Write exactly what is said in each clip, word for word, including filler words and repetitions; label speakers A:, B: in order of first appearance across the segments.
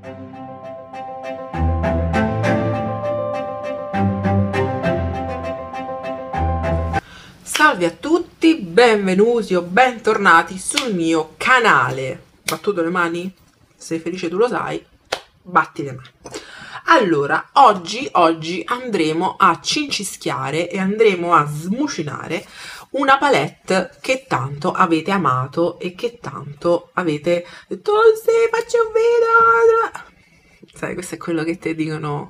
A: Salve a tutti, benvenuti o bentornati sul mio canale. Battuto le mani? Sei felice tu lo sai, batti le mani. Allora, oggi, oggi andremo a cincischiare e andremo a smucinare una palette che tanto avete amato e che tanto avete detto oh, sì, faccio un video. Sai, questo è quello che ti dicono.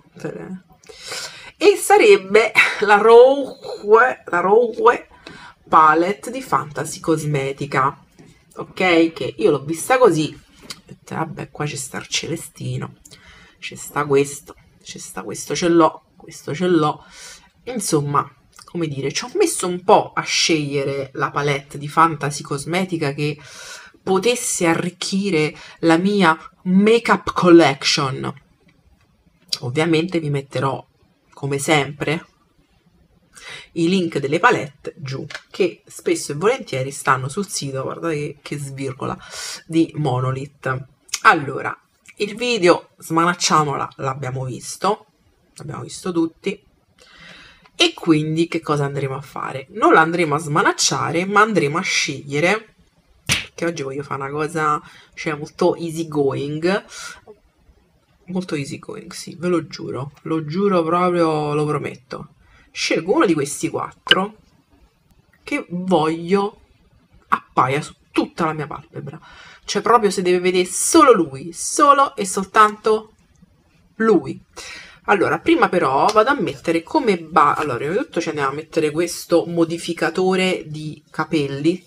A: E sarebbe la Rogue, la Rogue palette di Fantasy Cosmetica, ok? Che io l'ho vista così. Vabbè, qua c'è sta il celestino, c'è sta questo, c'è sta questo, ce l'ho, questo ce l'ho. Insomma, come dire, ci ho messo un po' a scegliere la palette di Fantasy Cosmetica che potesse arricchire la mia makeup collection. Ovviamente vi metterò, come sempre, i link delle palette giù, che spesso e volentieri stanno sul sito, guardate che, che svirgola, di Monolith. Allora, il video smanacciamola l'abbiamo visto, l'abbiamo visto tutti, e quindi che cosa andremo a fare? Non la andremo a smanacciare, ma andremo a scegliere, che oggi voglio fare una cosa, cioè, molto easy going, molto easy going, sì, ve lo giuro, lo giuro proprio, lo prometto. Scelgo uno di questi quattro che voglio appaia su tutta la mia palpebra, cioè proprio se deve vedere solo lui, solo e soltanto lui. Allora, prima però vado a mettere come base, allora prima di tutto ci andiamo a mettere questo modificatore di capelli,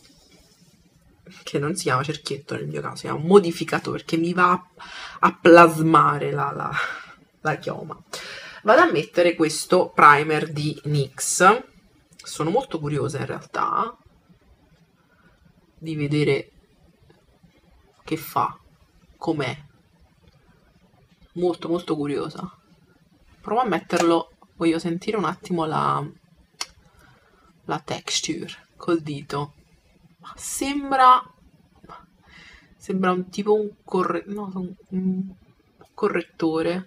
A: che non si chiama cerchietto nel mio caso, si chiama modificatore, perché mi va a, a plasmare la, la, la chioma. Vado a mettere questo primer di NYX, sono molto curiosa in realtà di vedere che fa, com'è, molto molto curiosa. Provo a metterlo, voglio sentire un attimo la, la texture col dito. Sembra, sembra un tipo un, corre, no, un, un correttore.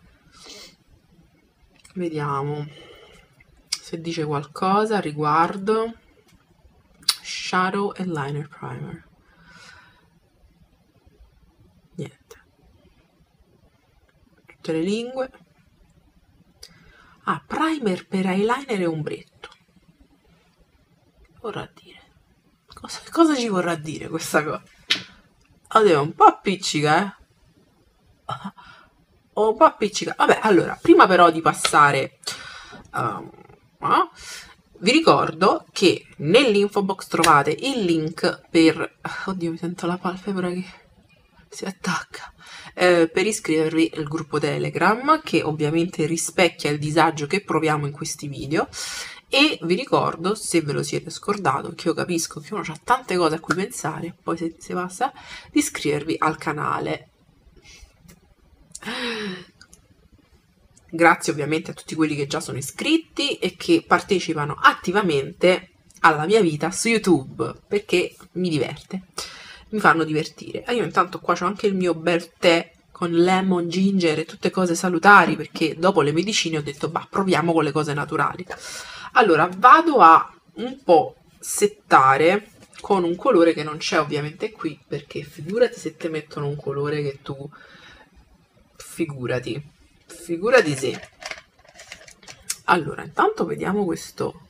A: Vediamo se dice qualcosa a riguardo. Shadow e liner primer. Niente. Tutte le lingue. Ah, primer per eyeliner e ombretto. Vorrà dire. Cosa, cosa ci vorrà dire questa cosa? Oddio, un po' appiccica, eh? Un po' appiccica. Vabbè, allora, prima però di passare... Um, ah, vi ricordo che nell'info box trovate il link per... Oddio, mi sento la palpebra che si attacca. Eh, per iscrivervi al gruppo Telegram, che ovviamente rispecchia il disagio che proviamo in questi video. E vi ricordo, se ve lo siete scordato, che io capisco che uno ha tante cose a cui pensare, poi se si passa, di iscrivervi al canale. Grazie ovviamente a tutti quelli che già sono iscritti e che partecipano attivamente alla mia vita su YouTube, perché mi diverte, mi fanno divertire. E io intanto qua c'ho anche il mio bel tè con lemon, ginger e tutte cose salutari, perché dopo le medicine ho detto, bah, proviamo con le cose naturali. Allora, vado a un po' settare con un colore che non c'è ovviamente qui, perché figurati se ti mettono un colore che tu... Figurati. Figurati se. Allora, intanto vediamo questo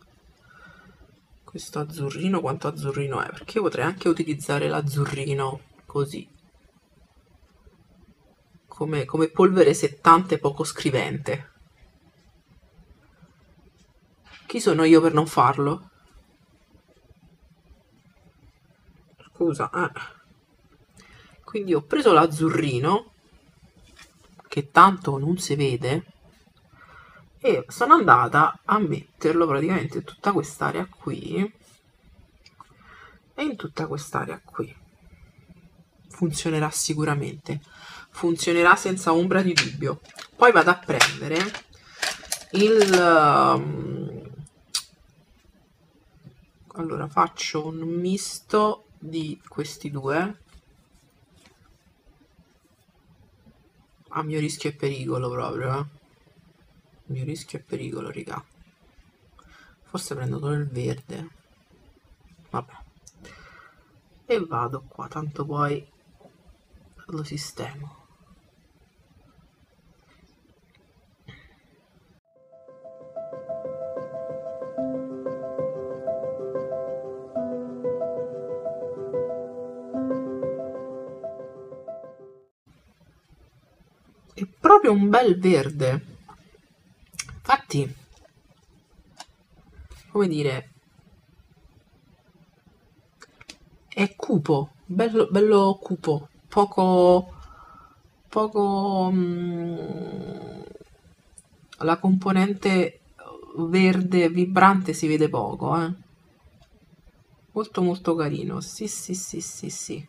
A: questo azzurrino, quanto azzurrino è, perché io potrei anche utilizzare l'azzurrino così, come, come polvere settante poco scrivente. Chi sono io per non farlo? Scusa, eh. Quindi ho preso l'azzurrino, che tanto non si vede, e sono andata a metterlo praticamente in tutta quest'area qui e in tutta quest'area qui. Funzionerà sicuramente, funzionerà senza ombra di dubbio. Poi vado a prendere il um, allora faccio un misto di questi due, a mio rischio e pericolo proprio, eh. Mio rischio e pericolo, raga. Forse prendo solo il verde. Vabbè. E vado qua, tanto poi lo sistemo. È proprio un bel verde. Infatti, come dire, è cupo, bello, bello cupo, poco, poco, mm, la componente verde vibrante si vede poco, eh. Molto molto carino, sì sì sì sì sì.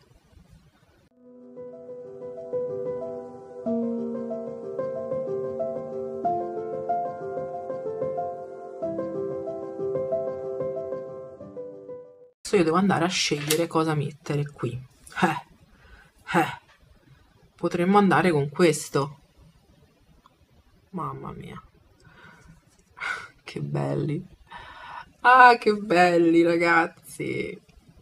A: Adesso io devo andare a scegliere cosa mettere qui. Eh, eh, potremmo andare con questo. Mamma mia. Che belli. Ah, che belli, ragazzi.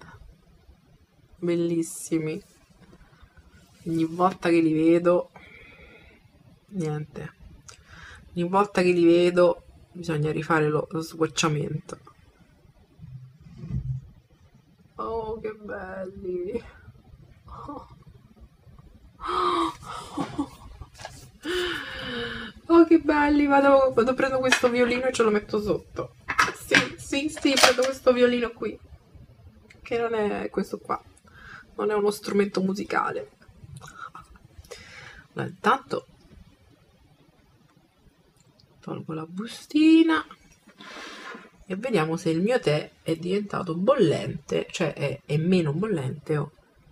A: Bellissimi. Ogni volta che li vedo, niente. Ogni volta che li vedo, bisogna rifare lo, lo swatchamento. Oh, che belli. Oh, che belli. Vado, vado, prendo questo violino e ce lo metto sotto. Sì, sì, sì, prendo questo violino qui. Che non è questo qua. Non è uno strumento musicale. Allora, intanto tolgo la bustina e vediamo se il mio tè è diventato bollente, cioè è, è meno bollente. Oh.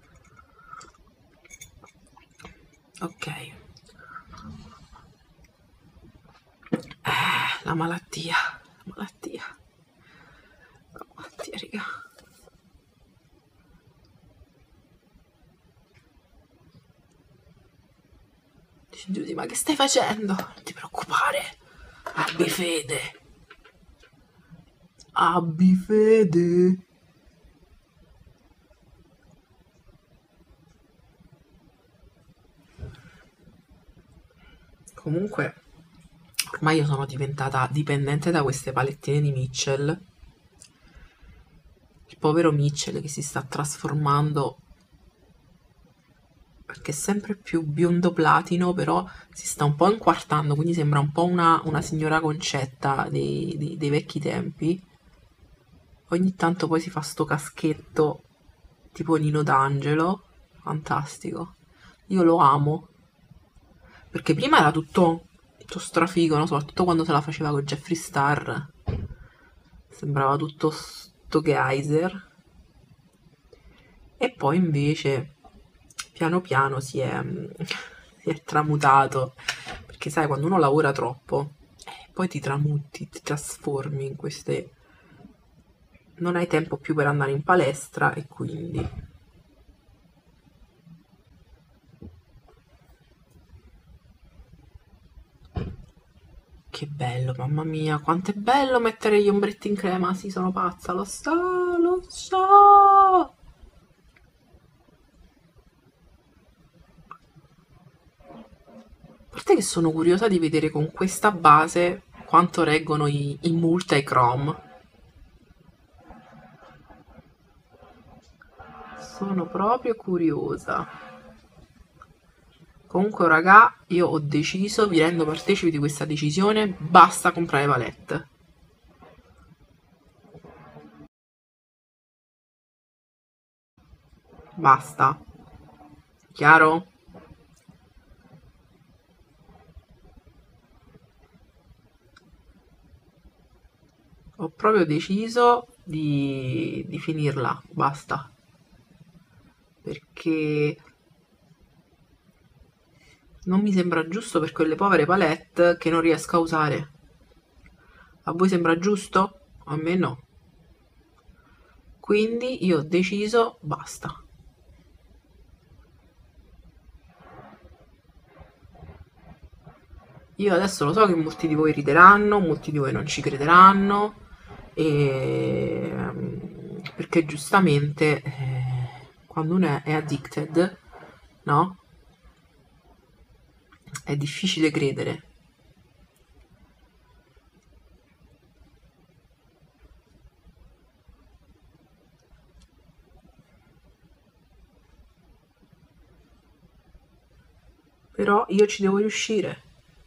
A: Ok. Eh, la malattia, la malattia, la malattia, raga. Giudy, ma che stai facendo? Non ti preoccupare, abbi fede. Abbi fede. Comunque, ormai io sono diventata dipendente da queste palettine di Mitchell. Il povero Mitchell che si sta trasformando, perché è sempre più biondo platino, però si sta un po' inquartando, quindi sembra un po' una, una signora Concetta dei, dei, dei vecchi tempi. Ogni tanto poi si fa sto caschetto tipo Nino D'Angelo, fantastico. Io lo amo, perché prima era tutto, tutto strafigo, no? Soprattutto quando se la faceva con Jeffree Star, sembrava tutto sto geyser. E poi invece piano piano si è, si è tramutato, perché sai, quando uno lavora troppo, eh, poi ti tramuti, ti trasformi in queste... non hai tempo più per andare in palestra e quindi... Che bello, mamma mia, quanto è bello mettere gli ombretti in crema, sì, sono pazza, lo so, lo so! A parte che sono curiosa di vedere con questa base quanto reggono i, i multichrome. Sono proprio curiosa. Comunque, raga, io ho deciso, vi rendo partecipi di questa decisione, basta comprare palette. Basta. Chiaro? Ho proprio deciso di, di finirla, basta. Perché non mi sembra giusto per quelle povere palette che non riesco a usare. A voi sembra giusto? A me no. Quindi io ho deciso, basta. Io adesso lo so che molti di voi rideranno, molti di voi non ci crederanno, e, ehm, perché giustamente eh, quando uno è, è addicted, no? È difficile credere. Però io ci devo riuscire.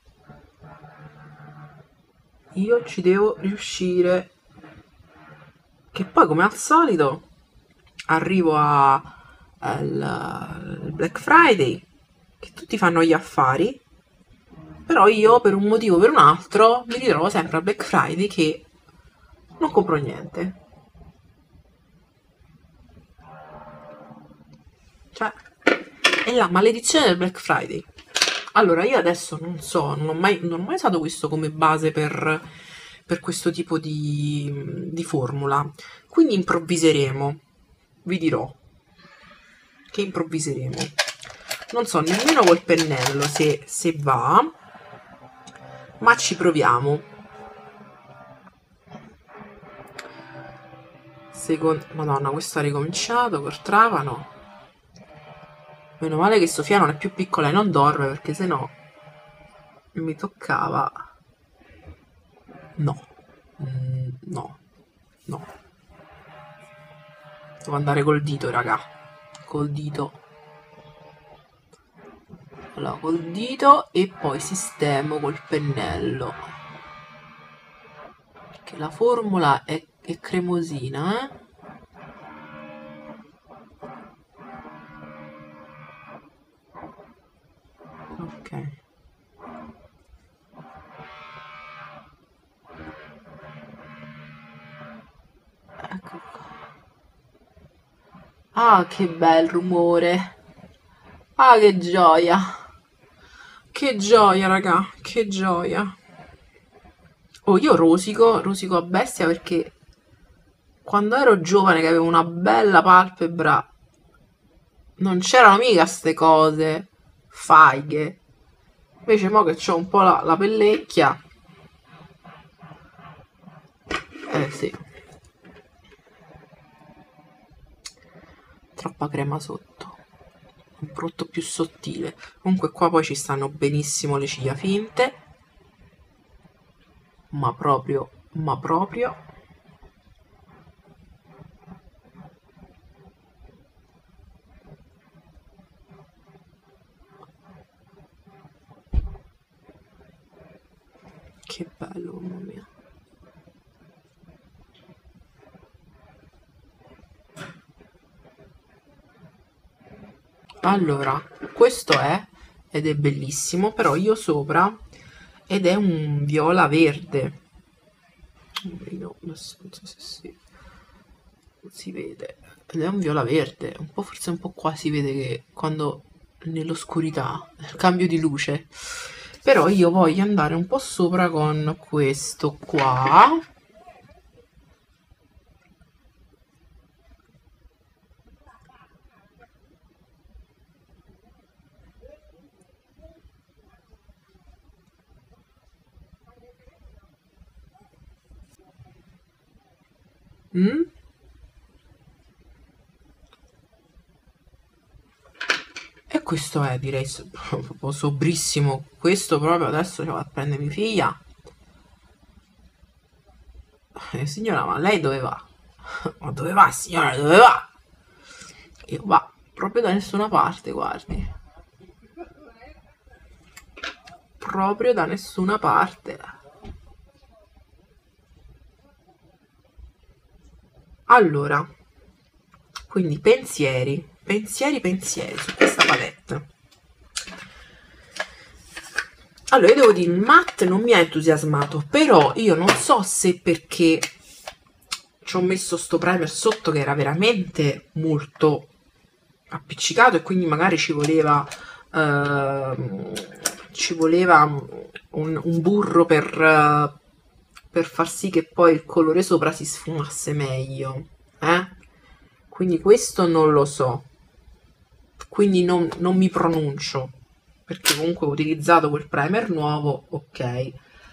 A: Io ci devo riuscire. Che poi, come al solito, arrivo a, al, al Black Friday, che tutti fanno gli affari, però io per un motivo o per un altro mi ritrovo sempre al Black Friday che non compro niente. Cioè, è la maledizione del Black Friday. Allora, io adesso non so, non ho mai, non ho mai usato questo come base per, per questo tipo di, di formula. Quindi improvviseremo. Vi dirò che improvviseremo. Non so nemmeno col pennello se, se va, ma ci proviamo. Secondo... Madonna, questo ha ricominciato col trapano. Meno male che Sofia non è più piccola e non dorme, perché sennò mi toccava. No, mm, no, no. Devo andare col dito, raga. Col dito. Allora, col dito e poi sistemo col pennello. Perché la formula è, è cremosina, eh? Ok. Ecco qua. Ah, che bel rumore. Ah, che gioia. Che gioia, raga. Che gioia. Oh, io rosico, rosico a bestia perché quando ero giovane che avevo una bella palpebra non c'erano mica ste cose. Faighe. Invece mo che c'ho un po' la, la pellecchia. Eh sì. Troppa crema sotto. Un prodotto più sottile. Comunque qua poi ci stanno benissimo le ciglia finte. Ma proprio, ma proprio. Che bello, mamma mia. Allora, questo è, ed è bellissimo, però io sopra, ed è un viola verde. No, non so se si, si vede. Ed è un viola verde, un po', forse un po' qua si vede che quando nell'oscurità, nel cambio di luce. Però io voglio andare un po' sopra con questo qua. Mm? E questo è, direi, so- proprio sobrissimo. Questo proprio adesso ci va a prendere mia figlia. Eh, signora, ma lei dove va? Ma dove va, signora? Dove va? Io va proprio da nessuna parte, guardi. Proprio da nessuna parte. Allora, quindi pensieri, pensieri, pensieri su questa palette. Allora, io devo dire, il matte non mi ha entusiasmato, però io non so se perché ci ho messo sto primer sotto che era veramente molto appiccicato e quindi magari ci voleva uh, ci voleva un, un burro per, uh, per far sì che poi il colore sopra si sfumasse meglio, eh? Quindi questo non lo so, quindi non, non mi pronuncio, perché comunque ho utilizzato quel primer nuovo, ok.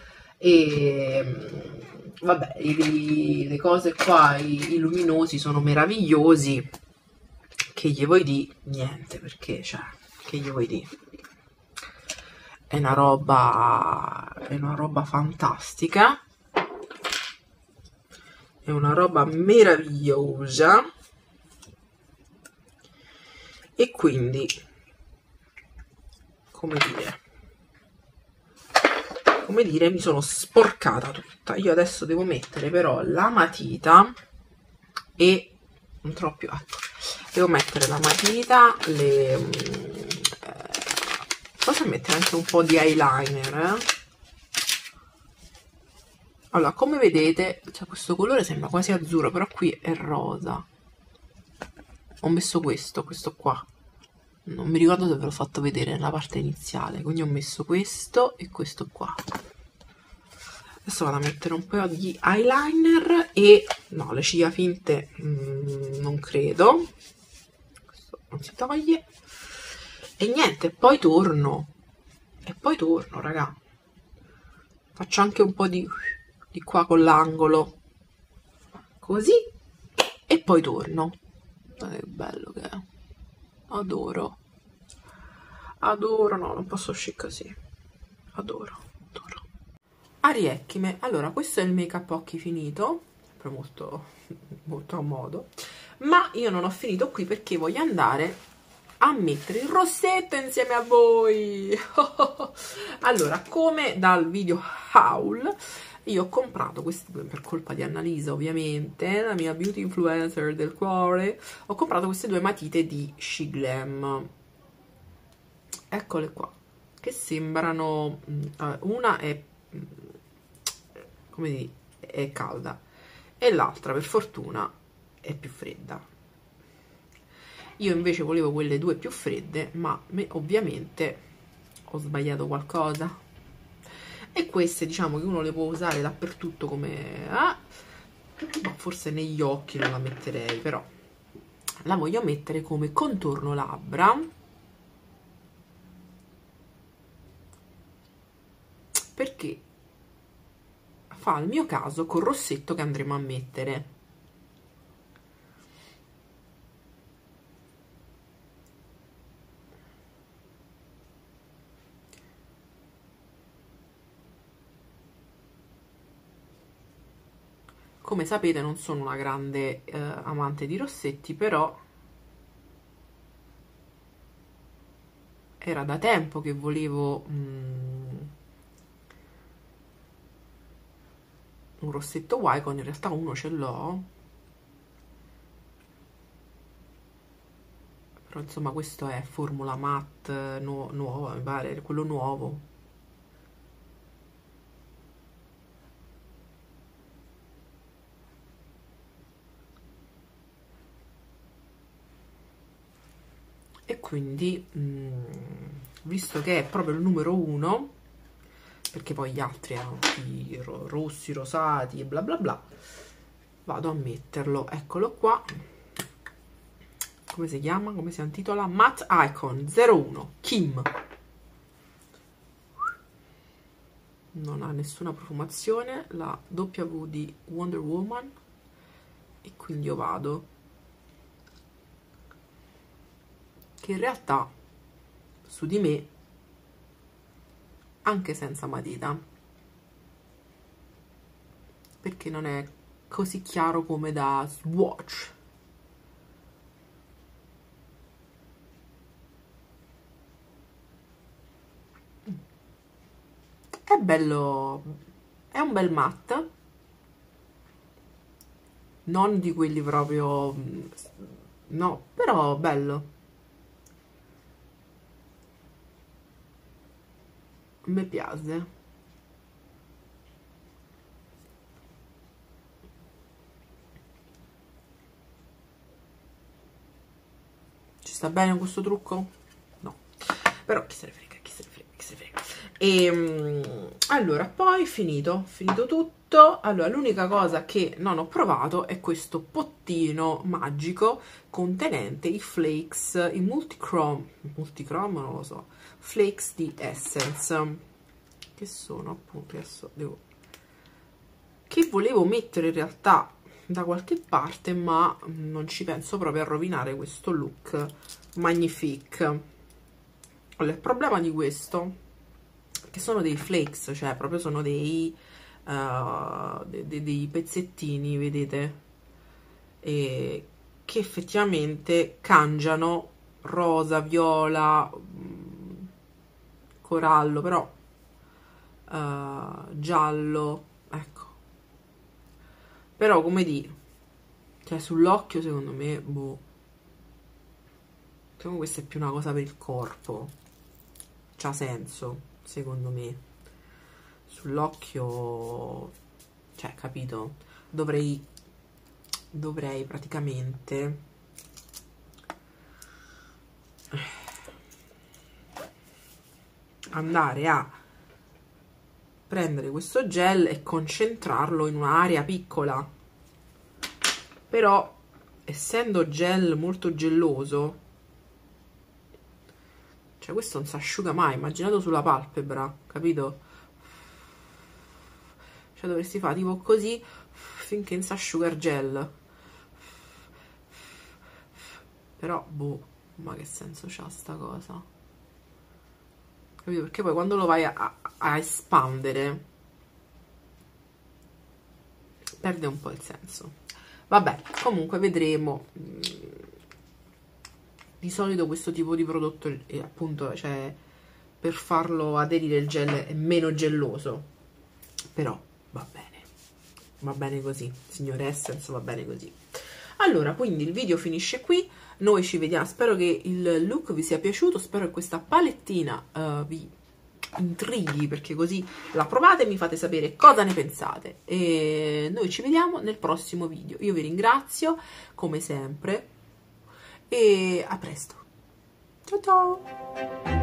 A: E vabbè, i, le cose qua, i, i luminosi sono meravigliosi, che gli vuoi di niente, perché cioè, che gli vuoi di è una roba, è una roba fantastica, è una roba meravigliosa, e quindi, come dire, come dire, mi sono sporcata tutta. Io adesso devo mettere però la matita e non troppo, ecco, devo mettere la matita, le eh, posso mettere anche un po' di eyeliner, eh? Allora, come vedete, cioè, questo colore sembra quasi azzurro, però qui è rosa. Ho messo questo, questo qua. Non mi ricordo se ve l'ho fatto vedere nella parte iniziale, quindi ho messo questo e questo qua. Adesso vado a mettere un po' di eyeliner e no, le ciglia finte mh, non credo. Questo non si toglie. E niente, poi torno. E poi torno, raga. Faccio anche un po' di, di qua con l'angolo. Così. E poi torno. Guardate che bello che è. Adoro. Adoro, no, non posso uscire così. Adoro, adoro. Ariecchime. Allora, questo è il make up occhi finito. Sempre molto, molto a modo. Ma io non ho finito qui perché voglio andare a mettere il rossetto insieme a voi. Allora, come dal video haul, io ho comprato questi due, per colpa di Annalisa ovviamente, la mia beauty influencer del cuore, ho comprato queste due matite di She Glam. Eccole qua, che sembrano, una è, come dire, è calda e l'altra per fortuna è più fredda. Io invece volevo quelle due più fredde, ma me, ovviamente ho sbagliato qualcosa. E queste diciamo che uno le può usare dappertutto come... Eh? Ma forse negli occhi non la metterei, però la voglio mettere come contorno labbra. Perché fa il mio caso col rossetto che andremo a mettere. Come sapete non sono una grande eh, amante di rossetti, però era da tempo che volevo mm, un rossetto Wycon, in realtà uno ce l'ho, però insomma questo è formula matte nu nuova, mi pare, quello nuovo. E quindi mh, visto che è proprio il numero uno, perché poi gli altri erano i rossi, rosati e bla bla bla, vado a metterlo, eccolo qua. Come si chiama? Come si intitola? Matte Icon zero uno Kim. Non ha nessuna profumazione, la W di Wonder Woman, e quindi io vado, che in realtà su di me, anche senza matita, perché non è così chiaro come da swatch. È bello, è un bel matte, non di quelli proprio, no, però bello. Mi piace. Ci sta bene questo trucco? No, però chi se ne frega, chi se ne frega, chi se ne frega. E um, allora, poi finito, finito tutto. Allora, l'unica cosa che non ho provato è questo pottino magico contenente i flakes, i multichrome, multichrome non lo so, flakes di Essence, che sono appunto, adesso devo, che volevo mettere in realtà da qualche parte, ma non ci penso proprio a rovinare questo look magnifique. Allora, il problema di questo è che sono dei flakes, cioè proprio sono dei, uh, dei, dei pezzettini, vedete, e che effettivamente cangiano rosa, viola, corallo, però uh, giallo, ecco. Però come dire, cioè sull'occhio secondo me, boh, secondo questa è più una cosa per il corpo, c'ha senso secondo me. Sull'occhio, cioè, capito, dovrei dovrei praticamente andare a prendere questo gel e concentrarlo in un'area piccola, però essendo gel molto gelloso, cioè questo non si asciuga mai, immaginato sulla palpebra, capito? Cioè dovresti fare tipo così finché non si asciuga il gel, però boh, ma che senso c'ha sta cosa, capito? Perché poi quando lo vai a, a, a espandere perde un po' il senso. Vabbè, comunque vedremo. Di solito questo tipo di prodotto è appunto, cioè, per farlo aderire il gel è meno gelloso, però va bene, va bene così, signor Essence, va bene così. Allora, quindi il video finisce qui, noi ci vediamo, spero che il look vi sia piaciuto, spero che questa palettina uh, vi intrighi, perché così la provate e mi fate sapere cosa ne pensate, e noi ci vediamo nel prossimo video. Io vi ringrazio come sempre e a presto, ciao ciao.